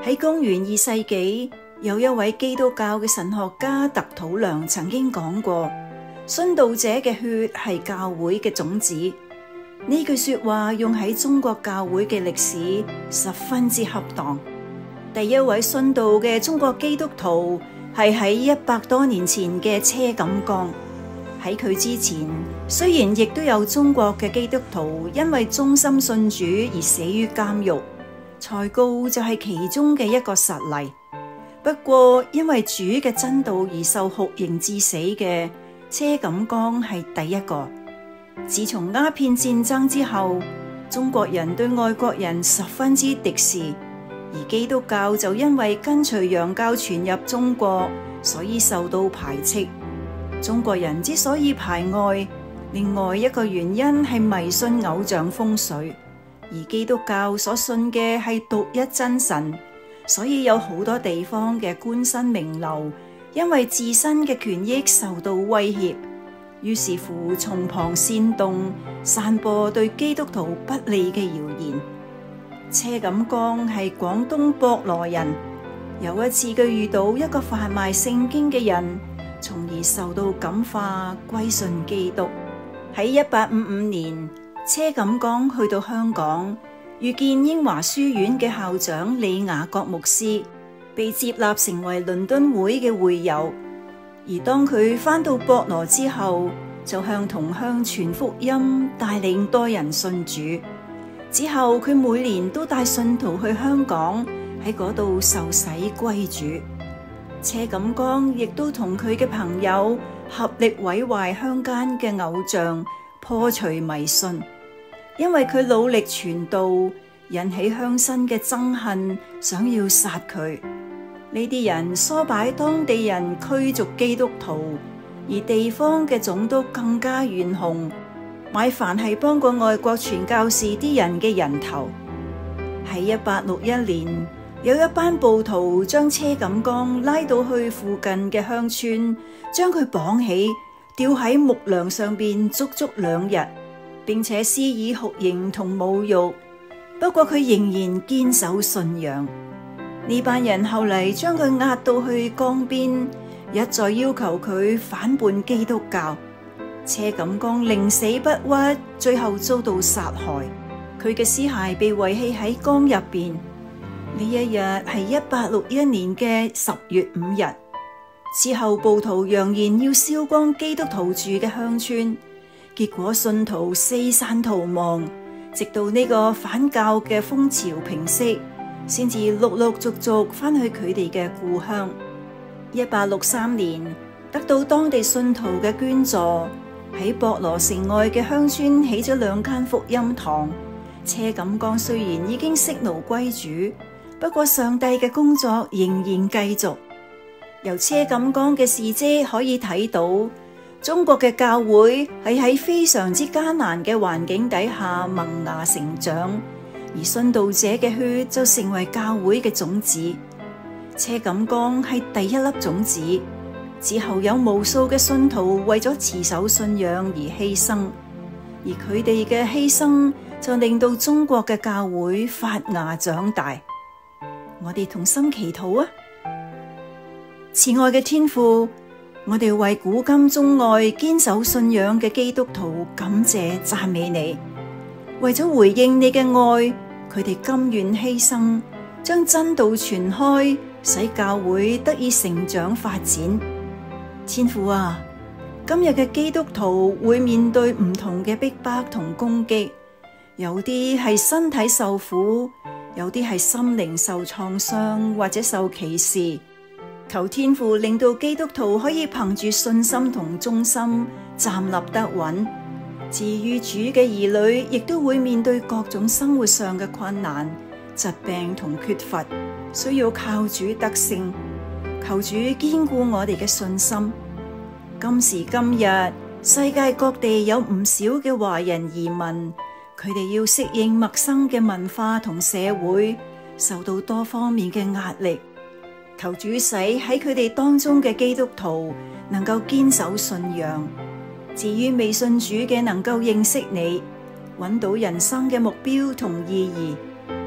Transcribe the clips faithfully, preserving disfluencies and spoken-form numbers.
喺公元二世紀，有一位基督教嘅神學家特土良曾經講過：殉道者嘅血係教會嘅種子。呢句說話用喺中國教會嘅歷史十分之恰當。第一位殉道嘅中國基督徒係喺一百多年前嘅車錦江。喺佢之前，雖然亦都有中國嘅基督徒因為忠心信主而死於監獄，蔡高就係其中嘅一個實例。不過因為主嘅真道而受酷刑致死嘅車錦江係第一個。自從鴉片戰爭之後，中國人對外國人十分之敵視，而基督教就因為跟隨洋教傳入中國，所以受到排斥。中國人之所以排外，另外一個原因係迷信偶像風水，而基督教所信嘅係獨一真神，所以有好多地方嘅官紳名流因為自身嘅權益受到威脅，於是乎從旁煽動、散播對基督徒不利嘅謠言。車錦江係廣東博羅人，有一次佢遇到一個販賣聖經嘅人，從而受到感化，歸信基督。喺一八五五年，車錦江去到香港，遇見英華書院嘅校長李雅各牧師，被接納成為倫敦會嘅會友。而當佢返到博羅之後，就向同鄉傳福音，帶領多人信主。之後佢每年都帶信徒去香港，喺嗰度受洗歸主。車錦江亦都同佢嘅朋友合力毀壞鄉間嘅偶像，破除迷信。因為佢努力傳道，引起鄉紳嘅憎恨，想要殺佢。呢啲人唆擺當地人驅逐基督徒，而地方嘅總督更加怨紅，買凡係幫過外國傳教士啲人嘅人頭。喺一八六一年，有一班暴徒將車錦江拉到去附近嘅鄉村，將佢綁起，吊喺木樑上邊足足兩日，並且施以酷刑同侮辱。不過佢仍然堅守信仰。呢班人後嚟將佢押到去江邊，一再要求佢反叛基督教。車錦江寧死不屈，最後遭到殺害。佢嘅屍骸被遺棄喺江入邊。呢一日係一八六一年嘅十月五日。之後暴徒揚言要燒光基督徒住嘅鄉村，結果信徒四散逃亡，直到呢個反教嘅風潮平息，先至陸陸續續返去佢哋嘅故鄉。一八六三年，得到當地信徒嘅捐助，喺博羅城外嘅鄉村起咗兩間福音堂。車錦江雖然已經息怒歸主，不過上帝嘅工作仍然繼續。由車錦江嘅事蹟可以睇到，中國嘅教會係喺非常之艱難嘅環境底下萌芽成長，而殉道者嘅血就成為教會嘅種子。車錦江係第一粒種子，之後有無數嘅信徒為咗持守信仰而犧牲，而佢哋嘅犧牲就令到中國嘅教會發芽長大。我哋同心祈禱啊！慈愛嘅天父，我哋為古今中外堅守信仰嘅基督徒感謝讚美你。為咗回應你嘅愛，佢哋甘願犧牲，將真道傳開，使教會得以成長發展。天父啊，今日嘅基督徒會面對唔同嘅逼迫同攻擊，有啲係身體受苦，有啲係心靈受創傷或者受歧視。求天父令到基督徒可以憑住信心同忠心站立得穩。至於主嘅兒女，亦都會面對各種生活上嘅困難、疾病同缺乏，需要靠主得勝。求主堅固我哋嘅信心。今時今日，世界各地有唔少嘅華人移民，佢哋要適應陌生嘅文化同社會，受到多方面嘅壓力。求主使喺佢哋當中嘅基督徒能夠堅守信仰。至於未信主嘅，能夠認識你，揾到人生嘅目標同意義。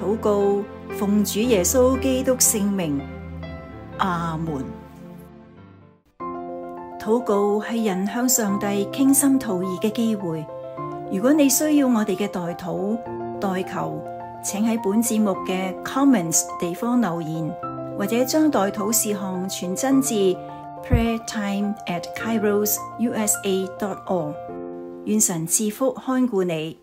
禱告，奉主耶穌基督聖名，阿門。禱告係人向上帝傾心吐意嘅機會。如果你需要我哋嘅代禱、代求，請喺本節目嘅 comments 地方留言，或者將代禱事項傳真至 prayertime at kairos u s a dot org。願神賜福看顧你。